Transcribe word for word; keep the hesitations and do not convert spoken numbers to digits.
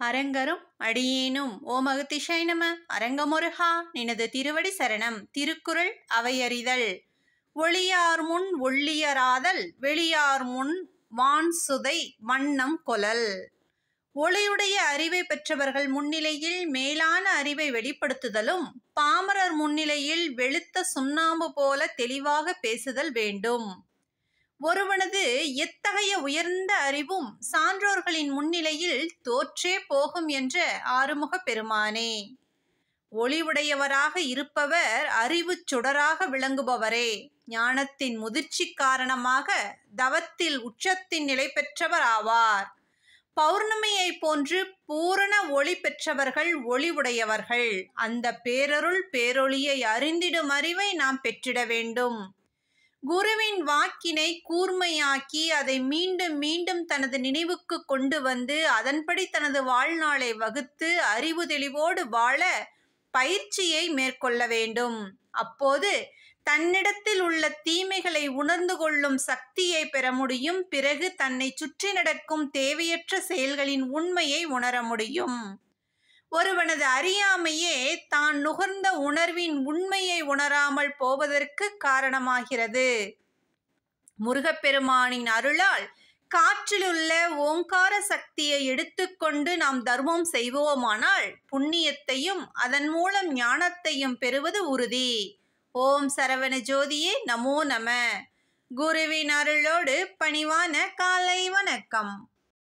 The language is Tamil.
அரங்கரும் அடியேனும் ஓம் அகத்திஷாய நம. அரங்கமுருகா நினது திருவடி சரணம். திருக்குறள் அவையறிதல். ஒளியார் முன் ஒள்ளியராதல் வெளியார் முன் வான்சுதை வண்ணம் கொளல். ஒளியுடைய அறிவை பெற்றவர்கள் முன்னிலையில் மேலான அறிவை வெளிப்படுத்துதலும், பாமரர் முன்னிலையில் வெளுத்த சுண்ணாம்பு போல தெளிவாக பேசுதல் வேண்டும். ஒருவனது எத்தகைய உயர்ந்த அறிவும் சான்றோர்களின் முன்னிலையில் தோற்றே போகும் என்ற ஆறுமுக பெருமானே. ஒளிவுடையவராக இருப்பவர் அறிவு சுடராக விளங்குபவரே. ஞானத்தின் முதிர்ச்சி காரணமாக தவத்தில் உச்சத்தின் நிலை பெற்றவர் ஆவார். பௌர்ணமியை போன்று பூரண ஒளி பெற்றவர்கள் ஒளிவுடையவர்கள். அந்த பேரருள் பேரொளியை அறிந்திடும் அறிவை நாம் பெற்றிட வேண்டும். குருவின் வாக்கினை கூர்மையாக்கி அதை மீண்டும் மீண்டும் தனது நினைவுக்கு கொண்டு வந்து அதன்படி தனது வாழ்நாளை வகுத்து அறிவு தெளிவோடு வாழ பயிற்சியை மேற்கொள்ள வேண்டும். அப்போது தன்னிடத்தில் உள்ள தீமைகளை உணர்ந்து கொள்ளும் சக்தியை பெற முடியும். பிறகு தன்னை சுற்றி நடக்கும் தேவையற்ற செயல்களின் உண்மையை உணர முடியும். ஒருவனது அறியாமையே தான் நுகர்ந்த உணர்வின் உண்மையை உணராமல் போவதற்கு காரணமாகிறது. முருகப்பெருமானின் அருளால் காற்றிலுள்ள ஓங்கார சக்தியை எடுத்துக்கொண்டு நாம் தர்மம் செய்வோமானால் புண்ணியத்தையும் அதன் மூலம் ஞானத்தையும் பெறுவது உறுதி. ஓம் சரவண ஜோதியே நமோ நம. குருவின் அருளோடு பணிவான காலை வணக்கம்.